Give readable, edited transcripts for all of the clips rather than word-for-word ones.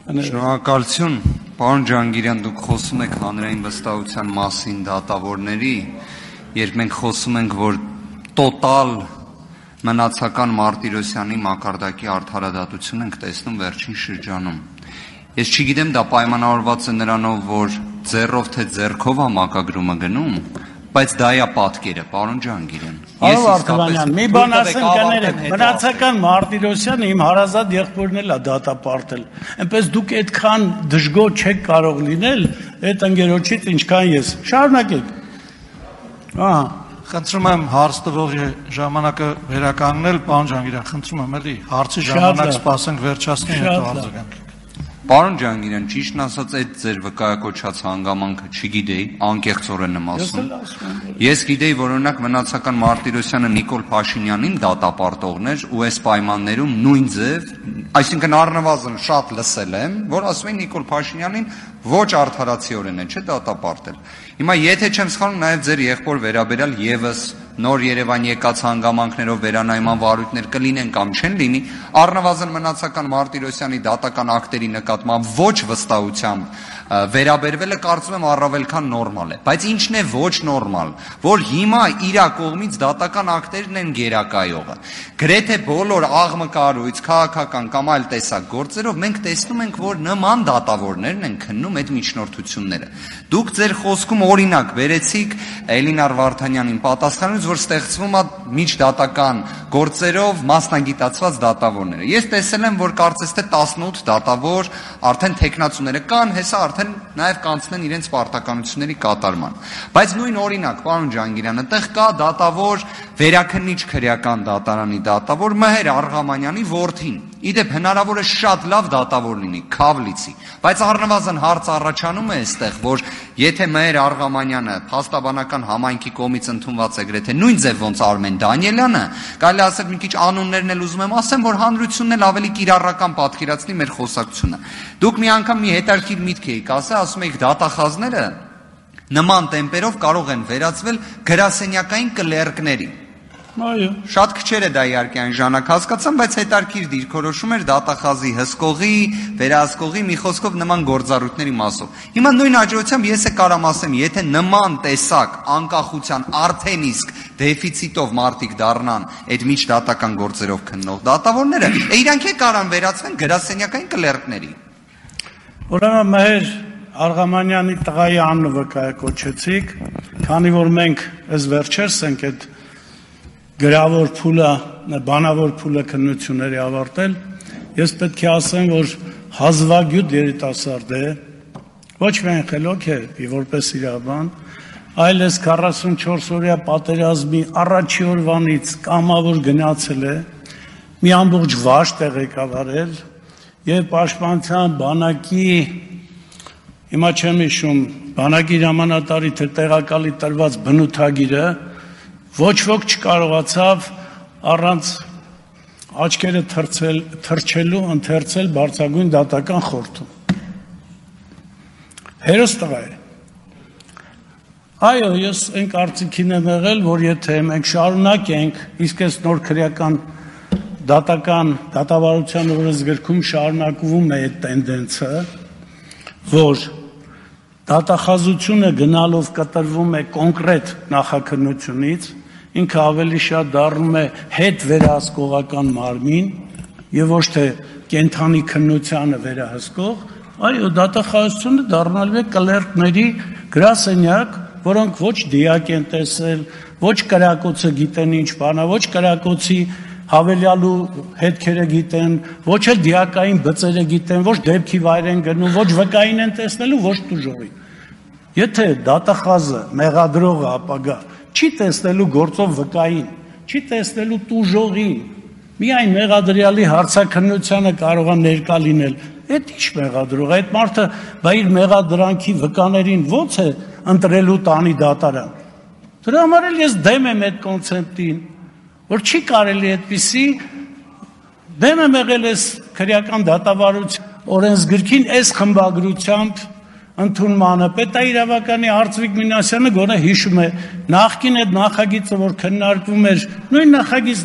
Շնորհակալություն, պարոն Ջանգիրյան, դուք խոսում եք հանրային վստահության մասին դատավորների, երբ մենք խոսում ենք, որ տոտալ մնացական Մարտիրոսյանի մակարդակի արդարադատություն ենք տեսնում վերջին շրջանում։ Ես չգիտեմ, դա պայմանավորված է նրանով, որ ձեռով թե ձեռքով է մակագրումը գնում, բայց դա է պատկերը, պարոն Ջանգիրյան։ Արո Արտուանյան, մի բան ասեմ կներեք, մնացական Մարտիրոսյանը իմ հարազատ եղբորն էլ է դատապարտել։ Այնպես դուք այդքան դժգոհ չեք կարող լինել այդ ընկերոջից, ինչքան ես։ Շարունակեք։ Ահա։ Խնդրում եմ հարց տվողի ժամանակը վերականգնել, պարոն Ջանգիրյան, խնդրում եմ էլի հարցի ժամանակ սպասենք վերջացնի, հետո արձագանք։ Պարոն Ջանգիրյան, ճիշտն ասած այդ ձեր վկայակոչած հանգամանքը չգիտեի, անկեղծորեն եմ ասում։ Ես գիտեի, որ օրինակ մնացական Մարտիրոսյանը Նիկոլ Փաշինյանին դատապարտողն էր ու այս պայմաններում նույն ձև, այսինքն առնվազն շատ լսել եմ, որ ասում են Նիկոլ Փաշինյանին ոչ արդարացիորեն է, չէ՞ դատապարտել։ Հիմա եթե չեմ սխալվում, նաև ձեր եղբոր վերաբերյալ եւս նոր Երևան եկած հանգամանքներով վերանայման վարույթներ կլինեն կամ չեն լինի, առնվազն մնացական Մարտիրոսյանի դատական ակտերի նկատմամբ ոչ վստահությամբ վերաբերվելը կարծում եմ առավել քան նորմալ է, բայց ինչն է ոչ նորմալ, որ հիմա իր կողմից դատական ակտերն են գերակայողը։ Գրեթե բոլոր աղմկարույց, քաղաքական կամ այլ տեսակ գործերով մենք տեսնում ենք, որ նման դատավորներն են քննում այդ միջնորդությունները։ Դուք ձեր խոսքում օրինակ վերեցիք Էլինար Վարդանյանին պատասխանելուց, որ ստեղծվում է միջդատական գործերով մասնագիտացված դատավորները։ Ես տեսել եմ, որ կարծես թե 18 դատավոր արդեն թեկնածուները կան, հեսա արդեն նաև կանցնեն իրենց պարտականությունների կատարման։ Բայց նույն օրինակ, պարոն Ջանգիրյան, այդտեղ կա դատավոր Վերաքննիչ քրեական դատարանի դատավոր Մհեր Արղամանյանի որդին։ Իդեպ հնարավոր է շատ լավ դատավոր լինի, Քավլիցի, բայց առնվազն հարց առաջանում է այստեղ, որ եթե Մհեր Արղամանյանը փաստաբանական համայնքի կողմից ընդունված է գրեթե նույն ձև ոնց Արմեն Դանիելյանը, կարելի ասել մի քիչ անուններն էլ ուզում եմ ասեմ, որ հանրությունն էլ ավելի կիրառական պատկերացնի մեր խոսակցությունը։ Դուք մի անգամ մի հետաքրքիր միտք եք ասել, ասում եք դատախազները նման տեմպերով կարող են վերածվել գրասենյակային կլերկների։ Այո։ Շատ քչեր է դա իհարկե այն ժամանակ հասկացան, բայց հետարքիր դիրքորոշում էր դատախազի հսկողի, վերահսկողի մի խոսքով նման գործառույթների մասով։ Հիմա նույն հաջողությամբ ես կարամ ասեմ, եթե նման տեսակ անկախության արդեն իսկ դեֆիցիտով մարդիկ դառնան այդ միջդատական գործերով քննող դատավորները, իրանք է կարան վերածվեն գրասենյակային կլերկների։ Ուրեմն Մհեր Արղամանյանի տղայի անունը վկայակոչեցիք, քանի որ մենք այս վերջերս ենք այդ գրավոր փուլը, բանավոր փուլը քննությունների ավարտել, ես պետք է ասեմ, որ հազվագյուտ երիտասարդ է, ոչ միայն խելոք է, որպես իրավաբան, այլ այս 44-օրյա պատերազմի առաջի օրվանից կամավոր գնացել է, մի ամբողջ վաշ տեղեկավարել եւ պաշտպանության բանակի, հիմա չեմ հիշում, բանակի հրամանատարի թե տեղակալի տրված բնութագիրը ոչ ոք չկարողացավ առանց աչքերը թրջելու ընթերցել բարձրագույն դատական խորհրդում։ Հերոս տղա է։ Այո, ես այն կարծիքին եմ եղել, որ եթե մենք շարունակենք, իսկ այս նոր քրեական դատավարության օրենսգրքում շարունակվում է այդ տենդենսը, որ դատախազությունը գնալով կտրվում է կոնկրետ նախաքննությունից, ինքը ավելի շատ դառնում է հետ վերահսկողական մարմին եւ ոչ թե կենթանի քննությանը վերահսկող, այո, դատախազությունը դառնալու է կլերկների գրասենյակ, որոնք ոչ դիակ են տեսել, ոչ կրակոցը գիտեն ինչ բան է, ոչ կրակոցի հավելյալու հետքերը գիտեն, ոչ էլ դիակային բծերը գիտեն, ոչ դեպքի վայր են գնում, ոչ վկային են տեսնելու, ոչ տուժողի։ Եթե դատախազը մեղադրողը ապագա չի տեսնելու գործով վկային, չի տեսնելու տուժողին, միայն մեղադրյալի հարցաքննությանը կարող է ներկա լինել, այդ ինչ մեղադրող է, այդ մարդը բա իր մեղադրանքի վկաներին ո՞նց է ընտրելու տանի դատարան։ Դրա համար էլ ես դեմ եմ այդ կոնցեպտին, որ չի կարելի այդպիսի դեմ եմ եղել այս քրեական դատավարության օրենսգրքին այս խմբագրությամբ ընդունմանը, պետաիրավականի Արծվիկ Մինասյանը գոնե հիշում է, նախկին այդ նախագիծը, որ քննարկվում էր, նույն նախագիծն է,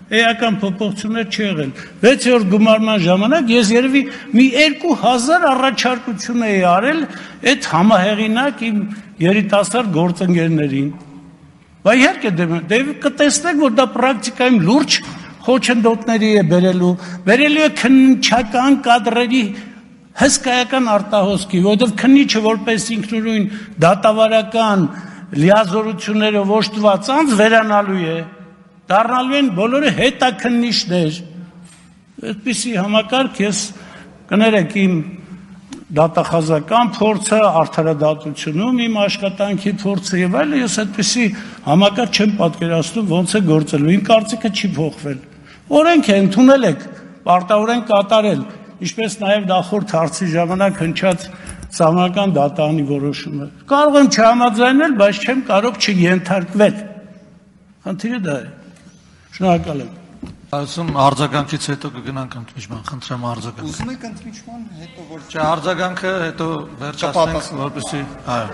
էական փոփոխություններ չի եղել 6-րդ գումարման ժամանակ ես երևի մի 2000 առաջարկություն էի արել այդ համահեղինակ իմ երիտասարդ գործընկերներին բայց իհարկե դե կտեսնեք որ դա պրակտիկայում լուրջ խոչընդոտների է բերելու է քննչական կադրերի հսկայական արտահոսքի որովհետև քննիչը որպես ինքնուրույն դատավարական լիազորություններով ոչտված անձ վերանալու է դառնալու են բոլորը հետաքննիչներ այդպիսի համակարգ ես կներեք իմ դատախազական փորձը արդարադատությունում իմ աշխատանքի փորձը եւ այլն ես այդպիսի համակարգ չեմ պատկերացնում ոնց է գործելու իմ կարծիքը չի փոխվել օրենք է ընդունել եք պարտավորեն կատարել ինչպես նաեւ նախորդ հարցի ժամանակ հնչած Սահմանական դատարանի որոշումը կարող եմ չհամաձայնել բայց չեմ կարող չենթարկվել խնդիրը դա է շնորհակալ եմ Ասում արձագանքից հետո կգնանք ընդմիջման, խնդրեմ արձագանք։ Ուզում եք ընդմիջման հետո որ Չէ, արձագանքը հետո վերջացնենք, որպեսզի, այո։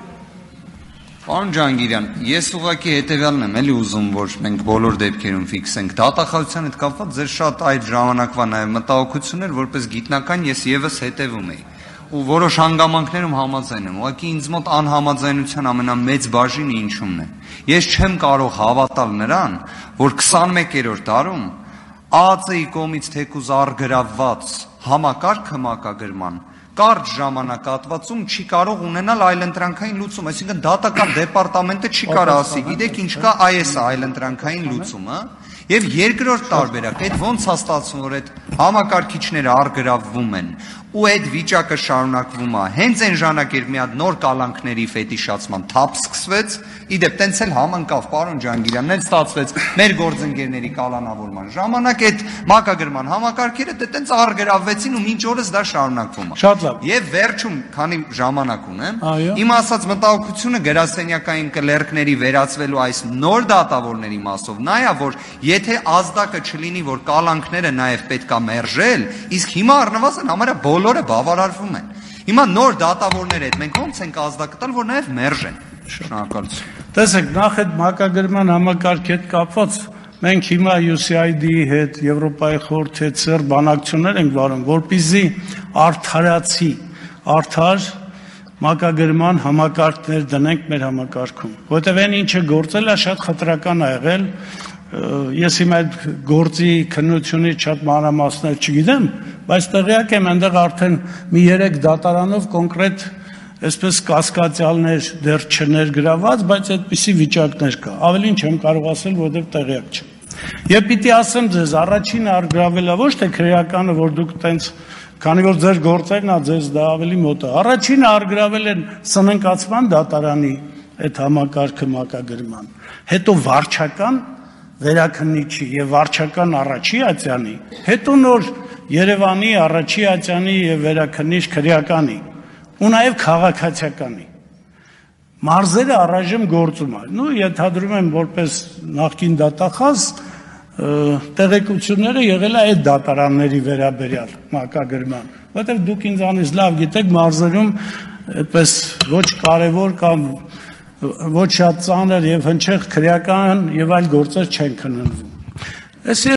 Պարոն Ջանգիրյան, ես ուղղակի հետևյալն եմ էլի ուզում, որ մենք բոլոր դեպքերում ֆիքսենք։ Դատախազության հետ կապված ձեր շատ այդ ժամանակվա նաև մտահոգություններ, որպես գիտնական ես եւս հետևում էի։ Ու որոշ հանգամանքներում համաձայն եմ, ուղղակի ինձ մոտ անհամաձայնության ամենամեծ բաժինը ինչումն է։ Ես չեմ կարող հավատալ նրան, որ 21-րդ դարում ԱԱԾ-ի կողմից թեկուզ առգրավված համակարգը մակագրման կարճ ժամանակահատվածում չի կարող ունենալ այլընտրանքային լուծում, այսինքն դատական դեպարտամենտը չի կարող ասի, գիտեք ինչ կա, այս է այլընտրանքային լուծումը, եւ երկրորդ տարբերակ, այդ ոնց է ստացվում, որ այդ համակարգիչները առգրավվում են ու այդ վիճակը շարունակվում է հենց այն ժամանակ երբ մի հատ նոր կալանքների ֆետիշացման թափ սկսվեց իդեպ տենց էլ համընկավ պարոն Ջանգիրյանն էլ ստացվեց մեր գործընկերների կալանավորման ժամանակ այդ մակագրման համակարգերը դե տենց առգրավվեցին ու մինչ օրս դա շարունակվում է շատ լավ եւ վերջում քանի ժամանակ ունեմ իմ ասած մտահոգությունը գրասենյակային կլերկների վերածվելու այս նոր դատավորների մասով նա է որ եթե ազդակը չլինի որ կալանքները նաեւ պետքա մերժել իսկ հիմա առնվազն համարյա բոլորը բավարարվում են հիմա նոր դատավորներ հետ մենք ոնց ենք ազդակտալ որ նաեւ մերժեն շնորհակալություն տեսեք նախ այդ մակագրման համակարգի հետ կապված մենք հիմա UCID-ի հետ Եվրոպայի խորհրդի հետ ծեր բանակցություններ ենք վարում որպեսզի արդարացի արդար մակագրման համակարգներ դնենք մեր համակարգում որտեղ այն ինչը գործել է շատ խտրական ա եղել ես հիմա այդ գործի քննությունից շատ մանրամասներ չգիտեմ բայց տեղյակ եմ այնտեղ արդեն մի 3 դատարանով կոնկրետ այսպես կասկածյալներ դեռ չներգրաված բայց այդպիսի վիճակներ կա ավելին չեմ կարող ասել որովհետև տեղյակ չեմ եւ պիտի ասեմ ձեզ առաջինը առգրավելա ոչ թե քրեականը որ դուք տենց քանի որ ձեր գործերն է ձեզ դա ավելի մոտ է առաջինը առգրավել են սննկացման դատարանի այդ համակարգը մակագրման հետո վարչական վերաքննիչի եւ վարչական առաջի ատյանի հետո նոր Երևանի առաջի ատյանի եւ վերաքննիչ քրեականի ու նաեւ քաղաքացիականի մարզերը առայժմ գործում են նու ենթադրում եմ որպես նախկին դատախազ տեղեկությունները եղել է այդ դատարանների վերաբերյալ մակագրման որտեղ դուք ինձանից լավ գիտեք մարզերում այդպես ոչ կարևոր կամ ոչ շատ ծանր եւ հնչեղ քրեական եւ այլ գործեր չեն քննվում